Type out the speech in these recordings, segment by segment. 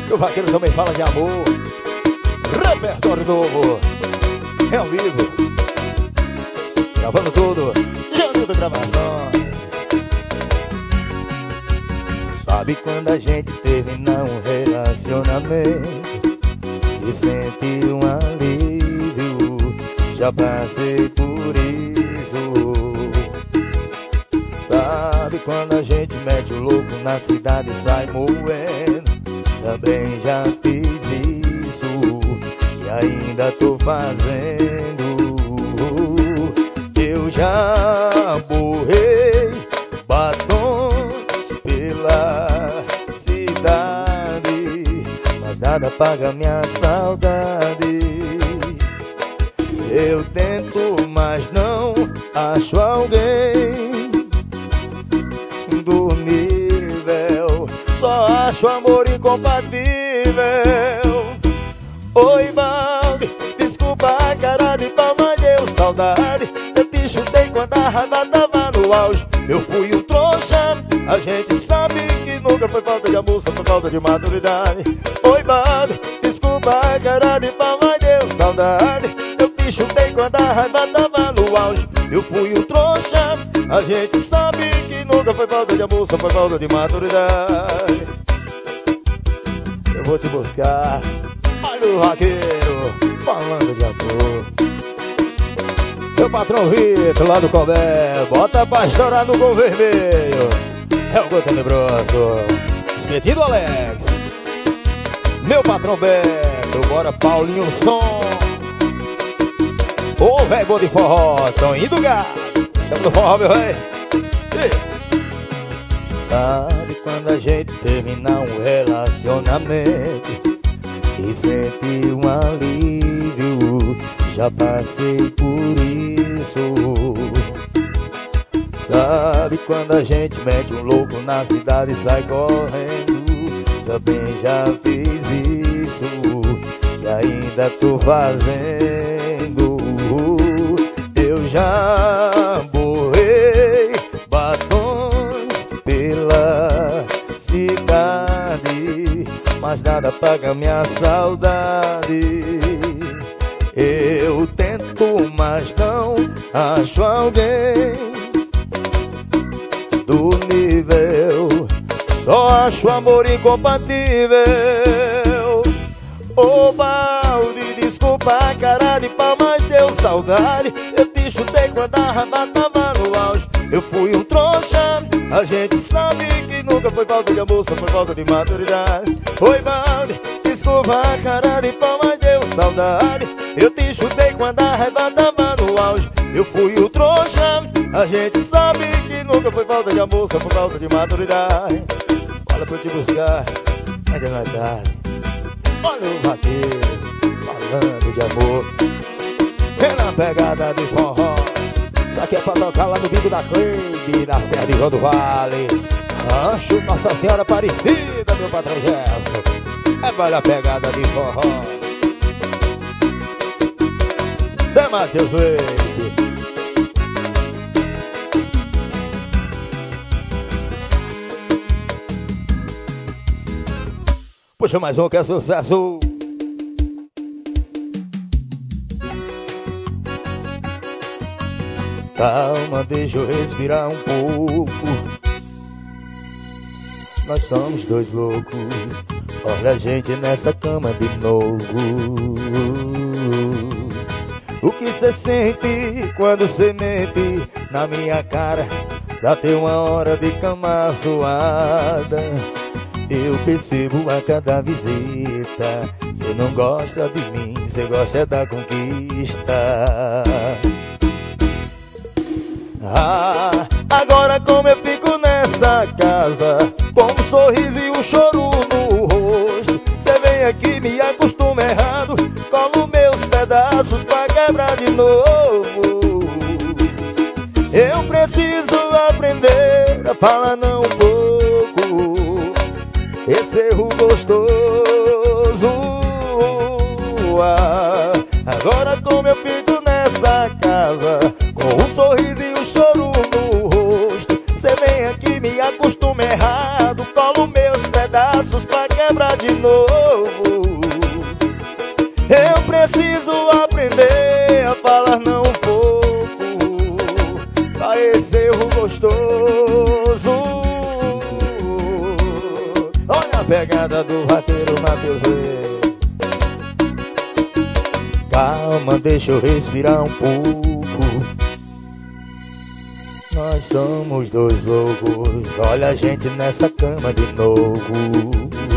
O vaqueiro também fala de amor. Repertório novo, é ao vivo, gravando tudo, Janildo Gravações. Sabe quando a gente termina um relacionamento e sente um alívio? Já passei por isso. Sabe quando a gente mete o louco na cidade e sai moendo? Também já fiz isso e ainda tô fazendo. Eu já borrei batons pela cidade, mas nada paga minha saudade. Eu tento, mas não acho alguém do nível. Só acho amor incompatível. Oi, Valde, desculpa a cara de pau, mas deu saudade. Eu te chutei quando a raiva tava no auge. Eu fui um trouxa, a gente sabe que nunca foi falta de amor, só foi falta de maturidade. Oi, Valde, desculpa a cara de pau, mas deu saudade. Eu te chutei quando a raiva tava no auge. Eu fui um trouxa, a gente sabe que nunca foi falta de amor, só foi falta de maturidade. Eu vou te buscar, olha o vaqueiro falando de amor. Meu patrão Vitor lá do Colbé, bota pra estourar no gol vermelho. É o gol tenebroso, espetinho do Alex. Meu patrão Beto, bora Paulinho Som. Ô, velho bom de forró, tão indo gato. Chama do forró, meu rei. Sabe quando a gente termina um relacionamento e sente um alívio? Já passei por isso. Sabe quando a gente mete um louco na cidade e sai correndo? Também já fiz isso e ainda tô fazendo. Eu já borrei batons pela cidade, mas nada paga minha saudade. Eu tento, mas não acho alguém do nível. Só acho amor incompatível. Ô, Valde, desculpa a cara de pau, mas deu saudade. Eu te chutei quando a raiva tava no auge. Eu fui um trouxa, a gente sabe que nunca foi falta de amor, só foi falta de maturidade. Oi, Valde, desculpa a cara de pau, mas deu saudade. Eu te chutei quando a raiva tava no auge. Eu fui o trouxa, a gente sabe que nunca foi falta de amor, só foi falta de maturidade. Olha pra eu te buscar, ainda não é tarde. Olha o vaqueiro falando de amor. Vem na pegada de forró. Isso aqui é pra tocar lá no bico da Cleide, na Serra de João do Vale. Rancho Nossa Senhora Aparecida, meu patrão Gerson. É para a pegada de forró. Zé Matheus Wade. Puxa mais um que é sucesso. Calma, deixa eu respirar um pouco. Nós somos dois loucos. Olha a gente nessa cama de novo. O que cê sente quando cê mente na minha cara? Dá até uma hora de cama suada. Eu percebo a cada visita. Cê não gosta de mim, cê gosta da conquista. Ah, agora como eu fico nessa casa, com um sorriso e um choro no rosto. Cê vem aqui, me acostuma errado, colo meus pedaços pra quebrar de novo. Eu preciso aprender a falar não um pouco. Esse erro gostoso. Ah, agora como eu fico nessa casa, com um sorriso e um choro no rosto. Cê vem aqui, me acostuma errado, colo meus pedaços pra quebrar quebra de novo. Eu preciso aprender a falar não um pouco pra esse erro gostoso. Olha a pegada do vaqueiro Matheus Leite. Calma, deixa eu respirar um pouco. Nós somos dois loucos, olha a gente nessa cama de novo.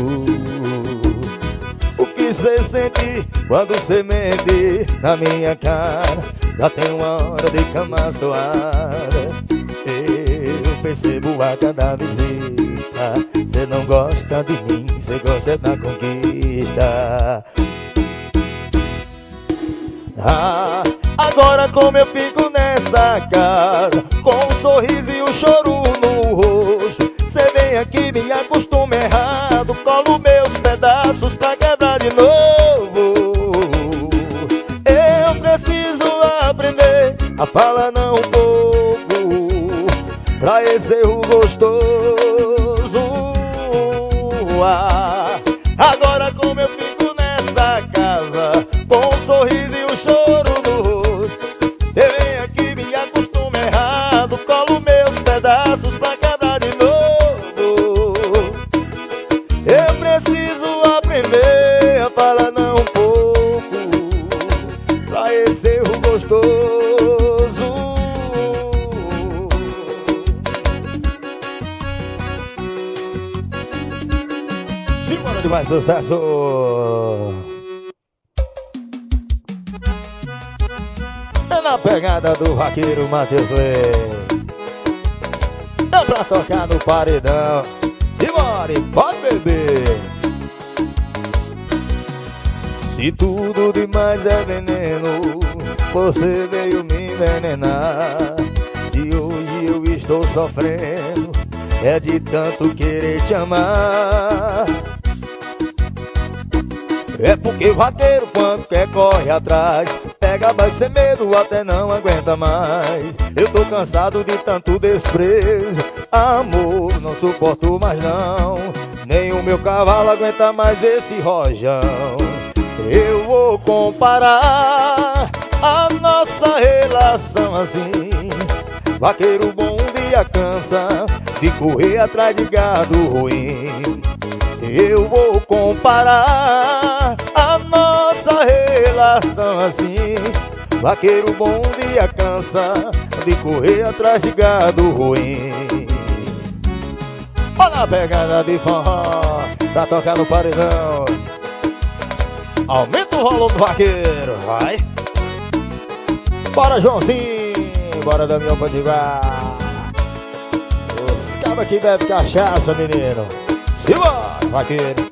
O que cê sente quando cê mente na minha cara? Já tem uma hora de cama suada. Eu percebo a cada visita. Cê não gosta de mim, cê gosta da conquista. Ah, agora como eu fico nessa casa, com um sorriso e um choro no rosto. Cê vem aqui, me acostuma errado, colo meus pedaços pra quebrar de novo. Eu preciso aprender a falar não um pouco pra esse erro gostoso. Ah, agora como eu fico nessa casa, com um sorriso e um choro no rosto. Cê vem aqui, me acostuma errado, colo meus pedaços pra quebrar de novo. Eu preciso aprender a falar não um pouco pra esse erro gostoso. Simbora de mais sucesso. É na pegada do vaqueiro Matheus Leite. É pra tocar no paredão. Simbora, pode beber. Se tudo demais é veneno, você veio me envenenar. Se hoje eu estou sofrendo, é de tanto querer te amar. É porque o vaqueiro quando quer corre atrás, pega mais sem medo até não aguenta mais. Eu tô cansado de tanto desprezo, amor, não suporto mais não. Nem o meu cavalo aguenta mais esse rojão. Eu vou comparar a nossa relação assim. Vaqueiro bom um dia cansa de correr atrás de gado ruim. Eu vou comparar a nossa relação assim. Vaqueiro bom um dia cansa de correr atrás de gado ruim. Olha a pegada de forró, tá tocando no paredão. Aumenta o volume do vaqueiro, vai. Bora, Joãozinho, bora da minha Potiguar. Os cabos aqui bebem cachaça, menino. Simbora, vaqueiro.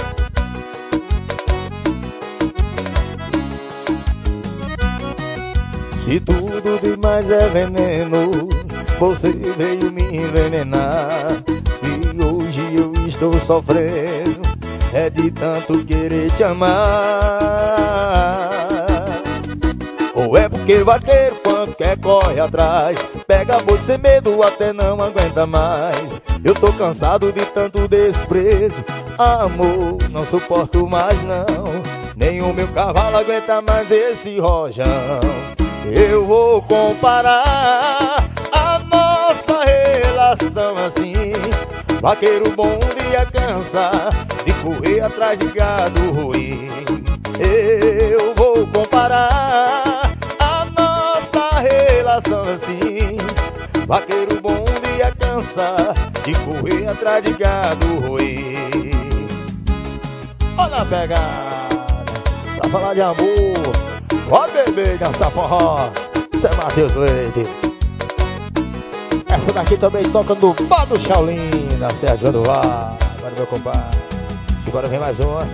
Se tudo demais é veneno, você veio me envenenar. Se hoje eu estou sofrendo, é de tanto querer te amar. Ou é porque vaqueiro quando quer corre atrás, pega boi sem medo até não aguenta mais. Eu tô cansado de tanto desprezo, amor, não suporto mais não. Nem o meu cavalo aguenta mais esse rojão. Eu vou comparar a nossa relação assim. Vaqueiro bom um dia cansa de correr atrás de gado ruim. Eu vou comparar a nossa relação assim. Vaqueiro bom um dia cansa de correr atrás de gado ruim. Olha a pegada, pra falar de amor, pode beber, dançar forró. Isso é Matheus Leite. Essa daqui também toca no bar do Shaolin, na Sérgio do Var. Agora meu compadre, agora vem mais uma.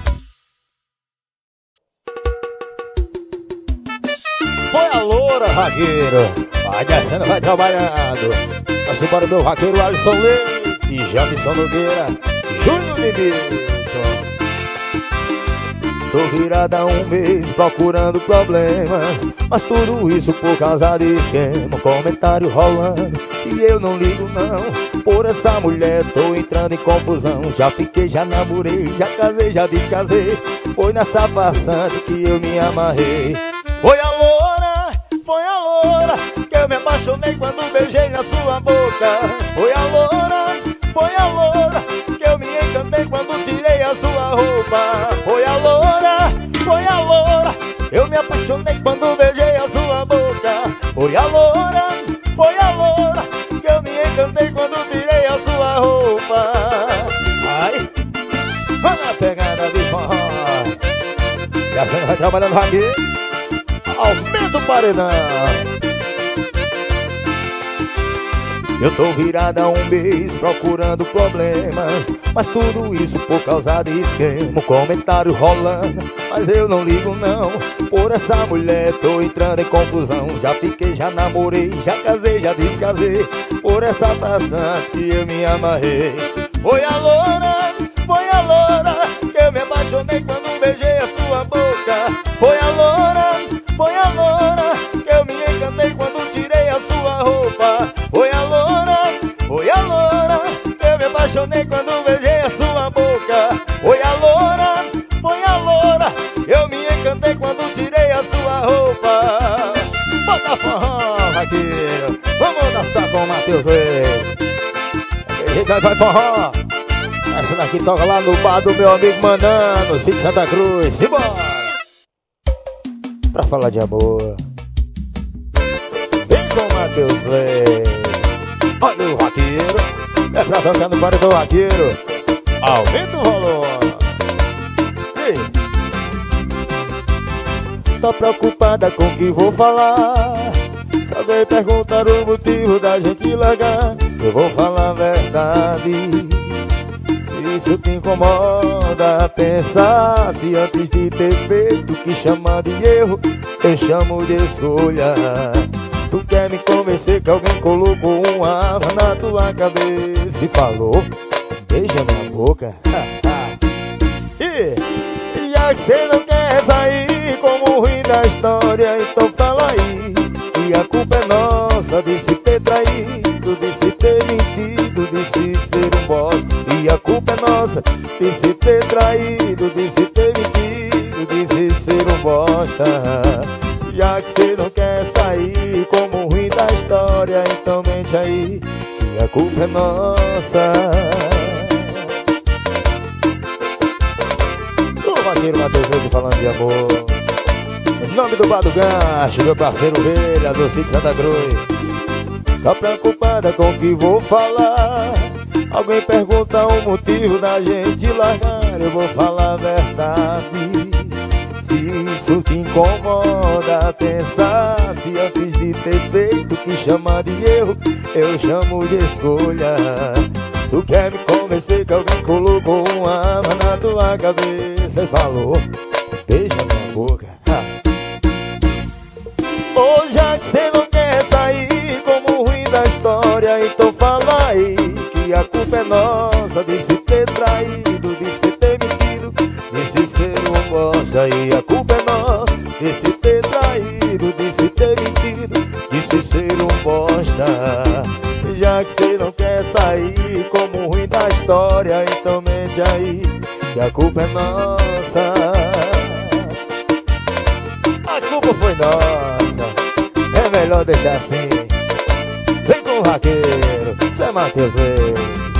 Foi a loura, vaqueiro. Vai descendo, vai trabalhando. Vai embora meu vaqueiro Alisson Leite e Jamison Nogueira, Júnior de Milton. tô virada há um mês procurando problemas, mas tudo isso por causa de esquema. Comentário rolando e eu não ligo não. Por essa mulher tô entrando em confusão. Já fiquei, já namorei, já casei, já descasei. Foi nessa farsante que eu me amarrei. Foi a loura que eu me apaixonei quando beijei na sua boca. Foi a loura que eu me encantei quando tirei a sua roupa. Foi a loura, eu me apaixonei quando beijei a sua boca. Foi a loura que eu me encantei quando tirei a sua roupa. Ai, vai na pegada de forró. E a cena vai trabalhando aqui. Aumenta o paredão. Eu tô virada há um mês procurando problemas, mas tudo isso por causa de esquema. Comentário rolando, mas eu não ligo não. Por essa mulher tô entrando em confusão. Já fiquei, já namorei, já casei, já descasei. Por essa passante que eu me amarrei. Foi a loura que eu me apaixonei quando beijei a sua boca. Foi a loura que eu me encantei quando tirei a sua roupa. Foi a loura que eu me apaixonei quando beijei a sua boca. Foi a loura que eu me encantei quando tirei a sua roupa. Bota forró, vaqueiro, vamos dançar com o Matheus Reis. Vai forró. Essa daqui toca lá no bar do meu amigo Manano, Sítio Santa Cruz. Simbora! Pra falar de amor, vem com o Matheus Reis. Olha o vaqueiro, é pra tocar no bar do vaqueiro. Aumenta o volume. Tô preocupada com o que vou falar. Se alguém perguntar o motivo da gente largar, eu vou falar a verdade. Isso te incomoda pensar se antes de ter feito o que chama de erro, eu chamo de escolha. Tu quer me convencer que alguém colocou uma arma na tua cabeça e falou, beija minha boca. E já que cê não quer sair como ruim da história, então fala aí. E a culpa é nossa de se ter traído, de se ter mentido, de se ser um bosta. E a culpa é nossa de se ter traído, de se ter mentido, de se ser um bosta. Já que cê não quer sair como ruim da história, então mente aí. E a culpa é nossa. O vaqueiro Matheus Reis falando de amor. Em nome do Bar do Gancho, meu parceiro Velha do Sítio Santa Cruz. Tá preocupada com o que vou falar? Alguém pergunta o motivo da gente largar, eu vou falar a verdade. Se isso te incomoda pensar, se antes de ter feito o que chama de erro, eu chamo de escolha. Tu quer me convencer que alguém colocou uma arma na tua cabeça e falou, beija minha boca. Ou já que cê não quer sair como ruim da história, então fala aí. Que a culpa é nossa de se ter traído, de se ter mentido, de se ser um bosta. E a culpa é nossa de se ter traído, de se ter mentido, de se ser um bosta. Já que cê não quer sair como ruim da história, então mente aí. Que a culpa é nossa. A culpa foi nossa. É melhor deixar assim. Vem com o vaqueiro, Zé Matheus Reis.